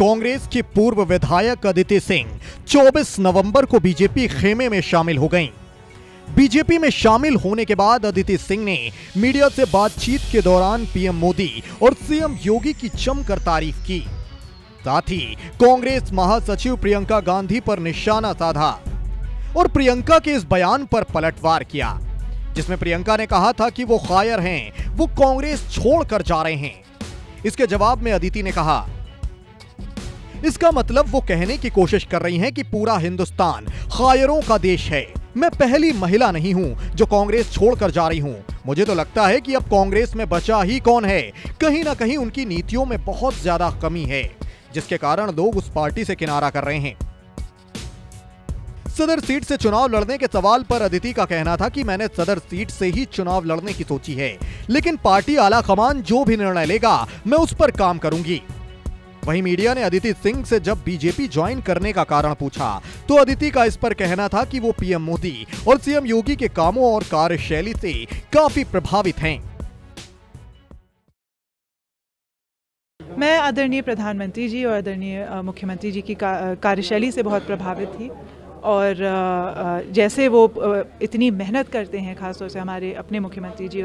कांग्रेस की पूर्व विधायक अदिति सिंह 24 नवंबर को बीजेपी खेमे में शामिल हो गईं। बीजेपी में शामिल होने के बाद अदिति सिंह ने मीडिया से बातचीत के दौरान पीएम मोदी और सीएम योगी की जमकर तारीफ की। साथ ही कांग्रेस महासचिव प्रियंका गांधी पर निशाना साधा और प्रियंका के इस बयान पर पलटवार किया, जिसमें प्रियंका ने कहा था कि वो कायर हैं, वो कांग्रेस छोड़कर जा रहे हैं। इसके जवाब में अदिति ने कहा, इसका मतलब वो कहने की कोशिश कर रही हैं कि पूरा हिंदुस्तान कायरों का देश है। मैं पहली महिला नहीं हूं जो कांग्रेस छोड़कर जा रही हूं। मुझे तो लगता है कि अब कांग्रेस में बचा ही कौन है। कहीं ना कहीं उनकी नीतियों में बहुत ज्यादा कमी है, जिसके कारण लोग उस पार्टी से किनारा कर रहे हैं। सदर सीट से चुनाव लड़ने के सवाल पर अदिति का कहना था कि मैंने सदर सीट से ही चुनाव लड़ने की सोची है, लेकिन पार्टी आला कमान जो भी निर्णय लेगा मैं उस पर काम करूंगी। वहीं मीडिया ने अदिति सिंह से जब बीजेपी ज्वाइन करने का कारण पूछा तो अदिति का इस पर कहना था कि वो पीएम मोदी और सीएम योगी के कामों और कार्यशैली से काफी प्रभावित हैं। मैं आदरणीय प्रधानमंत्री जी और आदरणीय मुख्यमंत्री जी की कार्यशैली से बहुत प्रभावित थी और जैसे वो इतनी मेहनत करते हैं, खासतौर से हमारे अपने मुख्यमंत्री जी,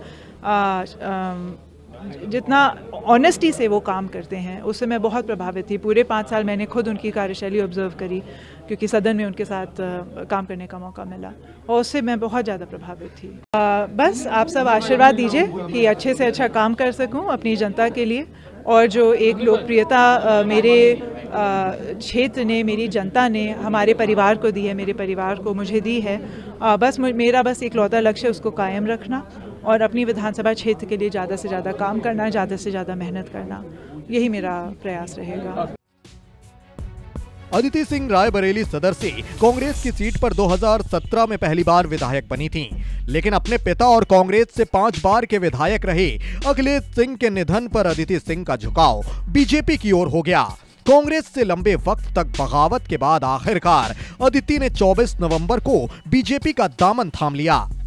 और जितना ऑनेस्टी से वो काम करते हैं, उससे मैं बहुत प्रभावित थी। पूरे 5 साल मैंने खुद उनकी कार्यशैली ऑब्जर्व करी, क्योंकि सदन में उनके साथ काम करने का मौका मिला, और उससे मैं बहुत ज़्यादा प्रभावित थी। बस आप सब आशीर्वाद दीजिए कि अच्छे से अच्छा काम कर सकूं अपनी जनता के लिए, और जो एक लोकप्रियता मेरे क्षेत्र ने, मेरी जनता ने हमारे परिवार को दी है, मेरे परिवार को मुझे दी है, मेरा बस इकलौता लक्ष्य है उसको कायम रखना और अपनी विधानसभा क्षेत्र के लिए ज़्यादा से ज़्यादा काम करना, ज़्यादा से ज़्यादा मेहनत करना, यही मेरा प्रयास रहेगा। अदिति सिंह रायबरेली सदर से कांग्रेस की सीट पर 2017 में पहली बार विधायक बनी थीं, लेकिन अपने पिता और कांग्रेस से 5 बार के विधायक रहे अखिलेश सिंह के निधन पर अदिति सिंह का झुकाव बीजेपी की ओर हो गया। कांग्रेस से लंबे वक्त तक बगावत के बाद आखिरकार अदिति ने 24 नवंबर को बीजेपी का दामन थाम लिया।